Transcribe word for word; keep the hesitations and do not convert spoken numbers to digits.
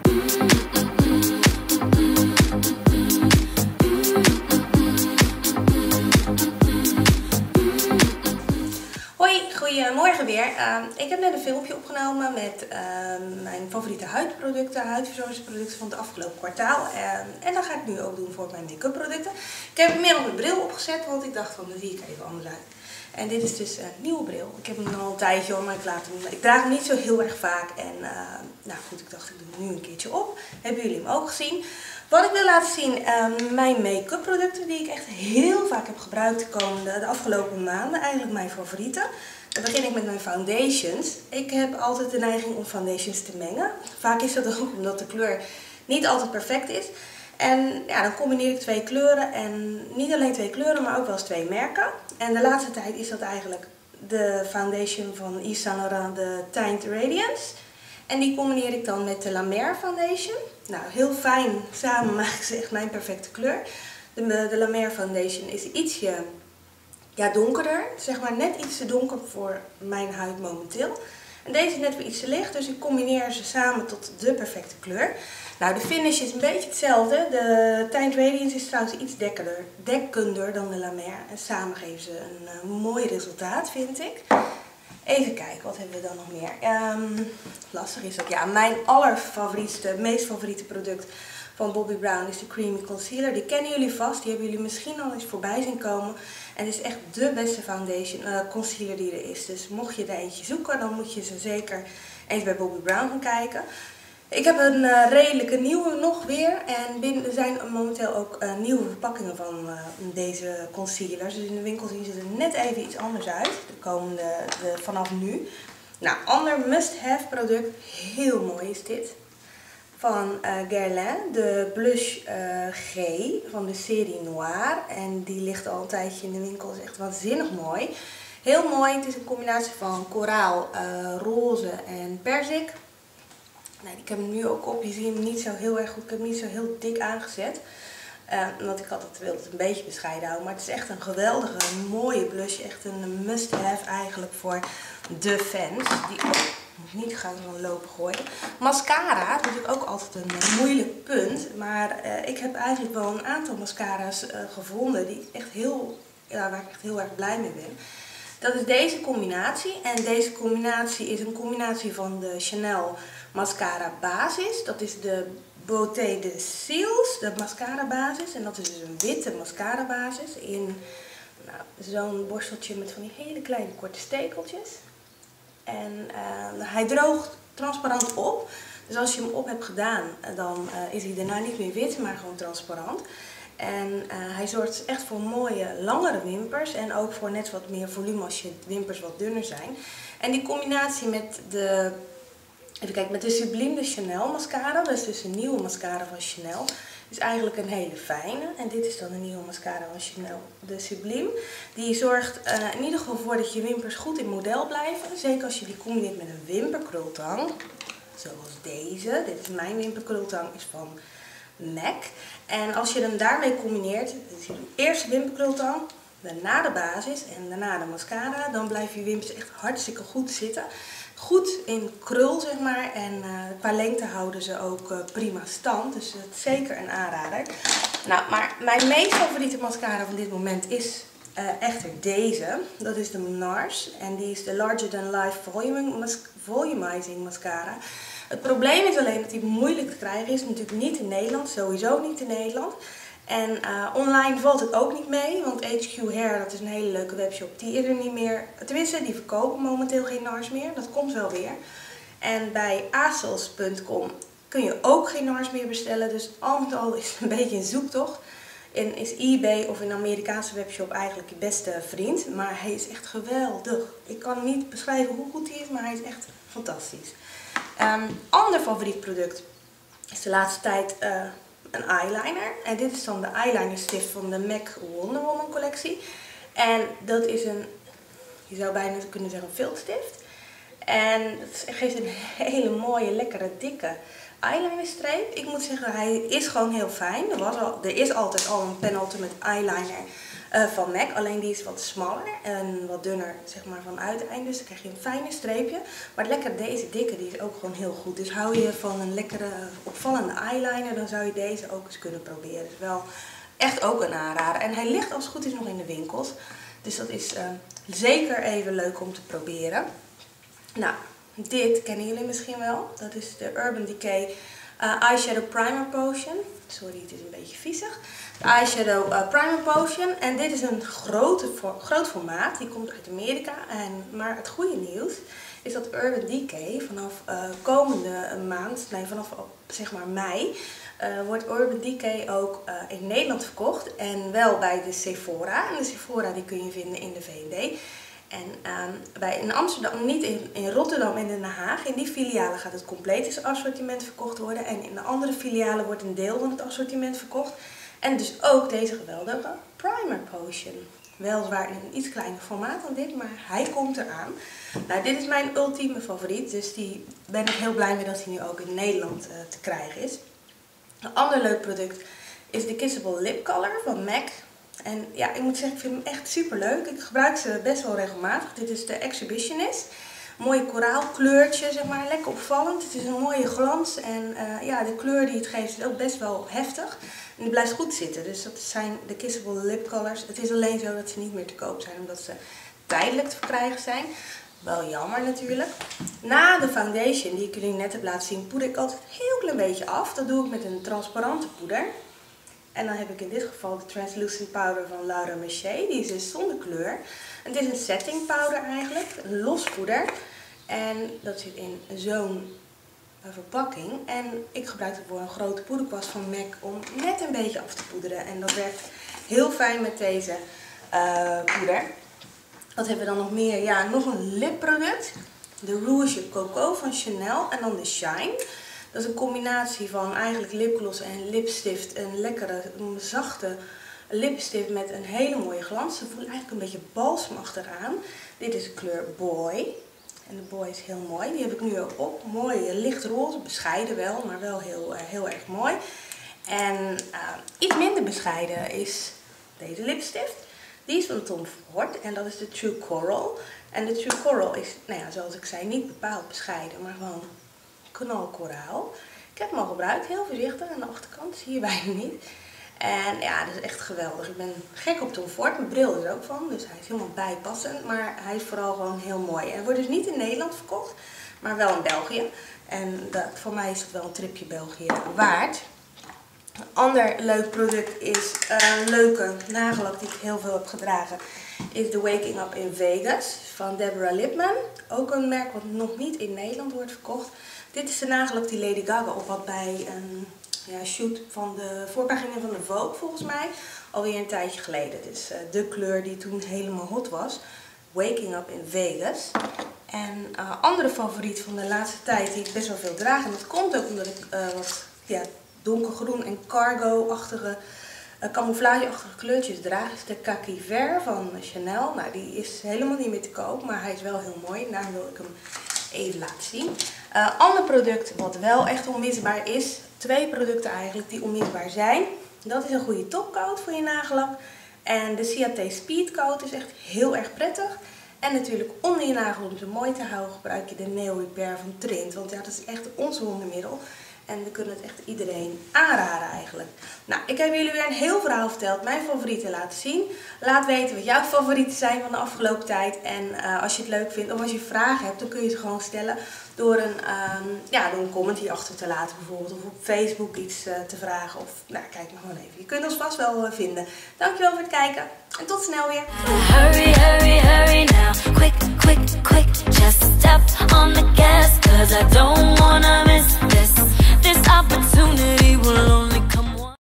Goedemorgen weer. Uh, ik heb net een filmpje opgenomen met uh, mijn favoriete huidproducten, huidverzorgingsproducten van het afgelopen kwartaal. Uh, en dat ga ik nu ook doen voor mijn make-up producten. Ik heb inmiddels mijn bril opgezet, want ik dacht van, dan zie ik even anders uit. En dit is dus een nieuwe bril. Ik heb hem al een tijdje hoor, maar ik, laat hem, ik draag hem niet zo heel erg vaak. En uh, nou goed, ik dacht ik doe hem nu een keertje op. Hebben jullie hem ook gezien? Wat ik wil laten zien, uh, mijn make-up producten die ik echt heel vaak heb gebruikt de, komende, de afgelopen maanden. Eigenlijk mijn favorieten. Dan begin ik met mijn foundations. Ik heb altijd de neiging om foundations te mengen. Vaak is dat ook omdat de kleur niet altijd perfect is. En ja, dan combineer ik twee kleuren. En niet alleen twee kleuren, maar ook wel eens twee merken. En de laatste tijd is dat eigenlijk de foundation van Yves Saint Laurent, de Teint Radiance. En die combineer ik dan met de La Mer Foundation. Nou, heel fijn samen maken ze echt mijn perfecte kleur. De, de La Mer Foundation is ietsje ja, donkerder, zeg maar net iets te donker voor mijn huid momenteel. En deze is net weer iets te licht, dus ik combineer ze samen tot de perfecte kleur. Nou, de finish is een beetje hetzelfde. De Teint Radiance is trouwens iets dekkender, dekkender dan de La Mer. En samen geven ze een uh, mooi resultaat, vind ik. Even kijken, wat hebben we dan nog meer? Um, lastig is dat. Ja, mijn allerfavorietste, meest favoriete product van Bobbi Brown is de Creamy Concealer. Die kennen jullie vast, die hebben jullie misschien al eens voorbij zien komen. En het is echt de beste foundation, uh, concealer die er is. Dus mocht je er eentje zoeken, dan moet je ze zeker eens bij Bobbi Brown gaan kijken. Ik heb een uh, redelijke nieuwe nog weer. En binnen, er zijn momenteel ook uh, nieuwe verpakkingen van uh, deze concealers. Dus in de winkel zien ze er net even iets anders uit. De komende, de, vanaf nu. Nou, ander must-have product. Heel mooi is dit. Van uh, Guerlain, de blush uh, G van de serie Noir. En die ligt al een tijdje in de winkel, is echt waanzinnig mooi. Heel mooi, het is een combinatie van koraal, uh, roze en perzik. Nee, ik heb hem nu ook op, je ziet hem niet zo heel erg goed, ik heb hem niet zo heel dik aangezet. Uh, want ik had het, wilde het een beetje bescheiden houden, maar het is echt een geweldige, mooie blush. Echt een must-have eigenlijk voor de fans. Die moet niet gaan lopen gooien. Mascara is natuurlijk ook altijd een moeilijk punt. Maar uh, ik heb eigenlijk wel een aantal mascara's uh, gevonden die ik echt heel, ja, waar ik echt heel erg blij mee ben. Dat is deze combinatie. En deze combinatie is een combinatie van de Chanel mascara basis. Dat is de Beauté de Cils, de mascara basis. En dat is dus een witte mascara basis in nou, zo'n borsteltje met van die hele kleine korte stekeltjes. En uh, hij droogt transparant op. Dus als je hem op hebt gedaan, dan uh, is hij daarna niet meer wit, maar gewoon transparant. En uh, hij zorgt echt voor mooie, langere wimpers. En ook voor net wat meer volume als je wimpers wat dunner zijn. En die combinatie met de, even kijken, met de Sublime de Chanel mascara. Dat is dus een nieuwe mascara van Chanel. Is eigenlijk een hele fijne. En dit is dan een nieuwe mascara van Chanel, de Sublime. Die zorgt uh, in ieder geval voor dat je wimpers goed in model blijven. Zeker als je die combineert met een wimperkrultang. Zoals deze. Dit is mijn wimperkrultang, is van M A C. En als je hem daarmee combineert, dus je eerst de wimperkrultang, daarna de basis en daarna de mascara. Dan blijven je wimpers echt hartstikke goed zitten. Goed in krul, zeg maar. En uh, qua lengte houden ze ook uh, prima stand. Dus dat is zeker een aanrader. Nou, maar mijn meest favoriete mascara van dit moment is uh, echter deze. Dat is de Nars. En die is de Larger Than Life Voluming mas Volumizing Mascara. Het probleem is alleen dat die moeilijk te krijgen is. Natuurlijk niet in Nederland. Sowieso niet in Nederland. En uh, online valt het ook niet mee, want H Q Hair, dat is een hele leuke webshop, die is er niet meer. Tenminste, die verkopen momenteel geen Nars meer, dat komt wel weer. En bij A S O S punt com kun je ook geen Nars meer bestellen, dus al met al is het een beetje een zoektocht. En is eBay of een Amerikaanse webshop eigenlijk je beste vriend, maar hij is echt geweldig. Ik kan niet beschrijven hoe goed hij is, maar hij is echt fantastisch. Um, ander favoriet product is de laatste tijd Uh, een eyeliner. En dit is dan de eyeliner stift van de M A C Wonder Woman collectie. En dat is een, je zou bijna kunnen zeggen, een viltstift. En het geeft een hele mooie, lekkere, dikke eyelinerstreep. Ik moet zeggen, hij is gewoon heel fijn. Er, was al, er is altijd al een Penultimate eyeliner uh, van MAC. Alleen die is wat smaller en wat dunner zeg maar van uiteinde. Dus dan krijg je een fijne streepje. Maar lekker deze dikke die is ook gewoon heel goed. Dus hou je van een lekkere opvallende eyeliner, dan zou je deze ook eens kunnen proberen. Dus wel echt ook een aanrader. En hij ligt als het goed is nog in de winkels. Dus dat is uh, zeker even leuk om te proberen. Nou, dit kennen jullie misschien wel. Dat is de Urban Decay uh, Eyeshadow Primer Potion. Sorry, het is een beetje viezig. De Eyeshadow uh, Primer Potion. En dit is een grote, groot formaat. Die komt uit Amerika. En, maar het goede nieuws is dat Urban Decay vanaf uh, komende maand, nee vanaf zeg maar mei, uh, wordt Urban Decay ook uh, in Nederland verkocht. En wel bij de Sephora. En de Sephora die kun je vinden in de V en D. En um, bij, in Amsterdam, niet in, in Rotterdam en in Den Haag, in die filialen gaat het complete assortiment verkocht worden. En in de andere filialen wordt een deel van het assortiment verkocht. En dus ook deze geweldige Primer Potion. Weliswaar in een iets kleiner formaat dan dit, maar hij komt eraan. Nou, dit is mijn ultieme favoriet, dus die ben ik heel blij mee dat hij nu ook in Nederland uh, te krijgen is. Een ander leuk product is de Kissable Lip Color van MAC. En ja, ik moet zeggen, ik vind hem echt super leuk. Ik gebruik ze best wel regelmatig. Dit is de Exhibitionist. Mooie koraalkleurtje, zeg maar, lekker opvallend. Het is een mooie glans en uh, ja, de kleur die het geeft is ook best wel heftig. En die blijft goed zitten, dus dat zijn de Kissable Lip Colors. Het is alleen zo dat ze niet meer te koop zijn, omdat ze tijdelijk te verkrijgen zijn. Wel jammer natuurlijk. Na de foundation die ik jullie net heb laten zien, poeder ik altijd een heel klein beetje af. Dat doe ik met een transparante poeder. En dan heb ik in dit geval de Translucent Powder van Laura Mercier. Die is dus zonder kleur. En dit is een setting powder eigenlijk, een los poeder. En dat zit in zo'n verpakking. En ik gebruik het voor een grote poederkwast van MAC om net een beetje af te poederen. En dat werkt heel fijn met deze uh, poeder. Wat hebben we dan nog meer? Ja, nog een lipproduct. De Rouge Coco van Chanel en dan de Shine. Dat is een combinatie van eigenlijk lipgloss en lipstift. Een lekkere, zachte lipstift met een hele mooie glans. Ze voelt eigenlijk een beetje balsemachtig aan. Dit is de kleur Boy. En de Boy is heel mooi. Die heb ik nu ook op. Mooi lichtroze, bescheiden wel, maar wel heel, uh, heel erg mooi. En uh, iets minder bescheiden is deze lipstift. Die is van Tom Ford en dat is de True Coral. En de True Coral is, nou ja, zoals ik zei, niet bepaald bescheiden, maar gewoon knalkoraal. Ik heb hem al gebruikt, heel voorzichtig aan de achterkant, zie je bijna niet. En ja, dat is echt geweldig. Ik ben gek op Tom Ford, mijn bril is er ook van, dus hij is helemaal bijpassend. Maar hij is vooral gewoon heel mooi. En hij wordt dus niet in Nederland verkocht, maar wel in België. En dat, voor mij is het wel een tripje België waard. Een ander leuk product is een leuke nagellak die ik heel veel heb gedragen. Is de Waking Up in Vegas van Deborah Lippmann. Ook een merk wat nog niet in Nederland wordt verkocht. Dit is de nagellak die Lady Gaga op had bij een ja, shoot van de voorpagina van de Vogue volgens mij. Alweer een tijdje geleden. Het is uh, de kleur die toen helemaal hot was. Waking Up in Vegas. En uh, andere favoriet van de laatste tijd die ik best wel veel draag. En dat komt ook omdat ik uh, wat ja, donkergroen en cargo-achtige, uh, camouflage-achtige kleurtjes draag. Is de Kaki Vert van Chanel. Nou, die is helemaal niet meer te koop, maar hij is wel heel mooi. Daarom wil ik hem even laten zien. Uh, ander product wat wel echt onmisbaar is. Twee producten eigenlijk die onmisbaar zijn. Dat is een goede topcoat voor je nagellak. En de C A T Speed Coat is echt heel erg prettig. En natuurlijk onder je nagel om ze mooi te houden gebruik je de Nail Repair van Trint. Want ja, dat is echt ons wondermiddel. En we kunnen het echt iedereen aanraden eigenlijk. Nou, ik heb jullie weer een heel verhaal verteld. Mijn favorieten laten zien. Laat weten wat jouw favorieten zijn van de afgelopen tijd. En uh, als je het leuk vindt of als je vragen hebt, dan kun je ze gewoon stellen. Door een, um, ja, door een comment hier achter te laten bijvoorbeeld. Of op Facebook iets uh, te vragen. Of nou, kijk maar gewoon even. Je kunt ons vast wel uh, vinden. Dankjewel voor het kijken. En tot snel weer. Hurry, hurry, hurry.